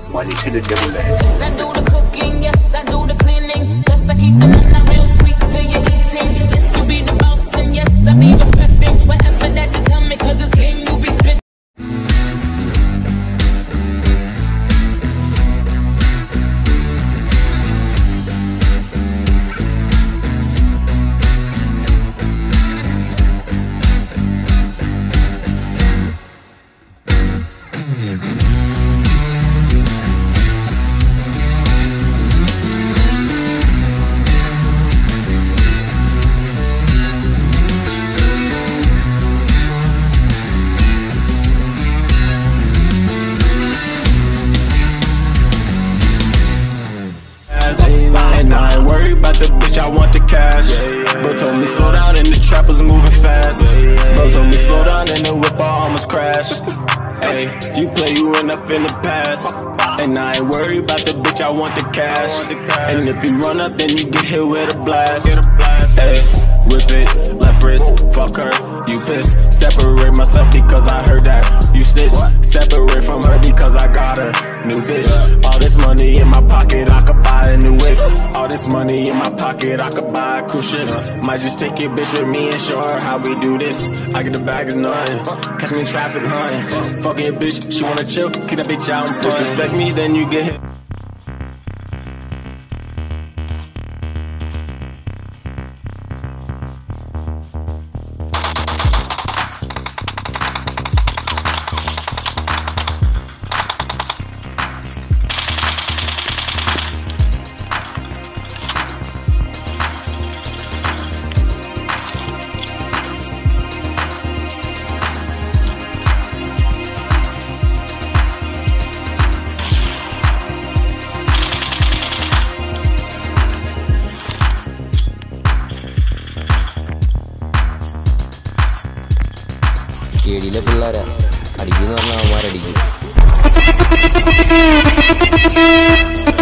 money to the devil. Yes, I do the cooking, yes, I do the cleaning. Yes, I keep the nana real sweet till you eating. Yes, you be the boss, and yes, I be respecting whatever that you tell me, cause it's game you be spitting. And I ain't worried about the bitch, I want the cash. Bro told me slow down and the trap was moving fast. Bro told me slow down and the whip I almost crashed. Hey, you play, you end up in the past. And I ain't worried about the bitch, I want the cash. And if you run up, then you get hit with a blast. Hey, whip it, left wrist, fuck her, you pissed. Separate myself because I heard that you stitch. Separate from her because I got her new bitch. All this money in my pocket, I could buy a new whip. All this money in my pocket, I could buy a cruise ship. Might just take your bitch with me and show her how we do this. I get the bag is nothing, catch me in traffic hunting. Fucking your bitch, she wanna chill, keep that bitch out and disrespect me, then you get hit. കേടിയിലെ പിള്ളേരാ അടിക്കുന്ന പറഞ്ഞാൽ അവന്മാരടിക്കും.